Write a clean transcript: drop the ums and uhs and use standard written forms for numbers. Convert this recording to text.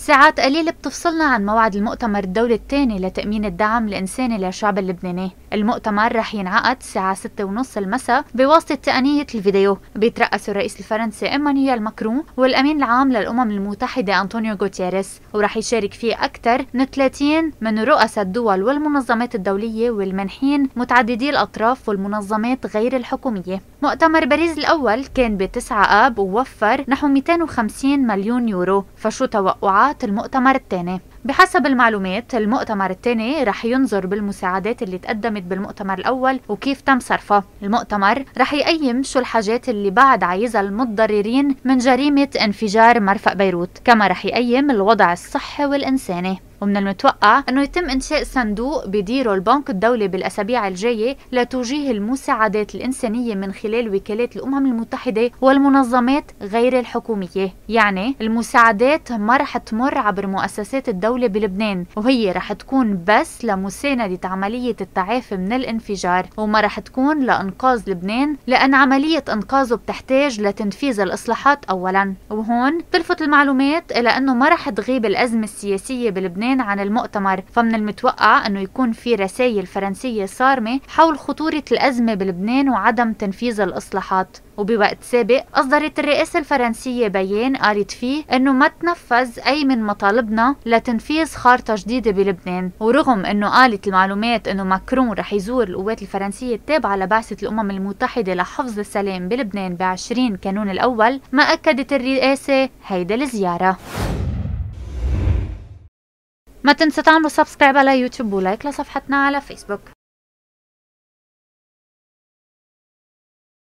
ساعات قليلة بتفصلنا عن موعد المؤتمر الدولي الثاني لتأمين الدعم الإنساني للشعب اللبناني. المؤتمر رح ينعقد الساعة 6:30 المساء بواسطة تقنية الفيديو. بيترأس الرئيس الفرنسي إيمانويل ماكرون والأمين العام للأمم المتحدة أنطونيو غوتيريس، ورح يشارك فيه أكثر من 30 من رؤساء الدول والمنظمات الدولية والمنحين متعددي الأطراف والمنظمات غير الحكومية. مؤتمر باريس الأول كان ب9 آب ووفر نحو 250 مليون يورو، فشو توقعات المؤتمر الثاني؟ بحسب المعلومات المؤتمر الثاني رح ينظر بالمساعدات اللي تقدمت بالمؤتمر الأول وكيف تم صرفها. المؤتمر رح يقيم شو الحاجات اللي بعد عايزها المتضررين من جريمة انفجار مرفأ بيروت، كما رح يقيم الوضع الصحي والإنساني. ومن المتوقع أنه يتم إنشاء صندوق بديره البنك الدولي بالأسابيع الجاية لتوجيه المساعدات الإنسانية من خلال وكالات الأمم المتحدة والمنظمات غير الحكومية. يعني المساعدات ما رح تمر عبر مؤسسات الدولة بلبنان، وهي رح تكون بس لمساندة عملية التعافي من الانفجار، وما رح تكون لإنقاذ لبنان، لأن عملية إنقاذه بتحتاج لتنفيذ الإصلاحات أولا. وهون تلفت المعلومات إلى أنه ما رح تغيب الأزمة السياسية بلبنان عن المؤتمر، فمن المتوقع أنه يكون في رسائل فرنسية صارمة حول خطورة الأزمة بلبنان وعدم تنفيذ الإصلاحات. وبوقت سابق أصدرت الرئاسة الفرنسية بيان قالت فيه أنه ما تنفذ أي من مطالبنا لتنفيذ خارطة جديدة بلبنان. ورغم أنه قالت المعلومات أنه ماكرون رح يزور القوات الفرنسية التابعة لبعثة الأمم المتحدة لحفظ السلام بلبنان ب20 كانون الأول، ما أكدت الرئاسة هيدا الزيارة. ما تنسى تعملوا سبسكرايب على يوتيوب ولايك لصفحتنا على فيسبوك.